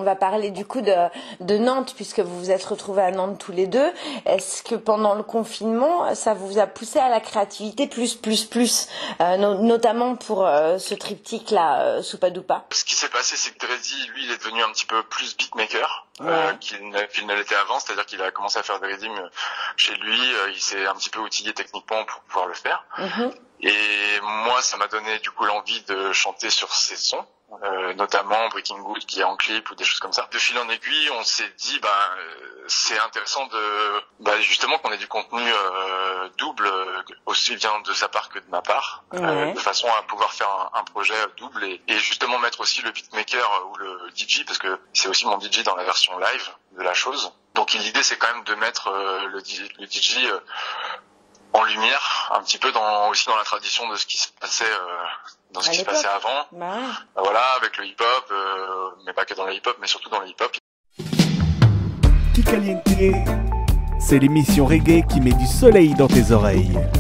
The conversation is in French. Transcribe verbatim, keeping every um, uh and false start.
va parler du coup de, de Nantes, puisque vous vous êtes retrouvés à Nantes tous les deux. Est-ce que pendant le confinement, ça vous a poussé à la créativité plus, plus, plus, euh, no- notamment pour euh, ce triptyque-là, euh, Soupa Doupa? Ce qui s'est passé, c'est que Dreddy, lui, il est devenu un petit peu plus beatmaker ouais. euh, qu'il, ne, qu'il ne l'était avant, c'est-à-dire qu'il a commencé à faire des rythms chez lui, euh, il s'est un petit peu outillé techniquement pour pouvoir le faire. Mm-hmm. Et moi, ça m'a donné du coup l'envie de chanter sur ses sons. Euh, notamment Breaking Good qui est en clip ou des choses comme ça. De fil en aiguille, on s'est dit bah euh, c'est intéressant de bah justement qu'on ait du contenu euh, double euh, aussi bien de sa part que de ma part, ouais. euh, de façon à pouvoir faire un, un projet double et, et justement mettre aussi le beatmaker ou le D J parce que c'est aussi mon D J dans la version live de la chose. Donc l'idée c'est quand même de mettre euh, le, le D J euh, en lumière, un petit peu dans aussi dans la tradition de ce qui se passait euh, dans ce à qui l'époque. se passait avant. Bah ouais. Voilà, avec le hip-hop, euh, mais pas que dans le hip-hop, mais surtout dans le hip-hop. Kikaliente, c'est l'émission reggae qui met du soleil dans tes oreilles.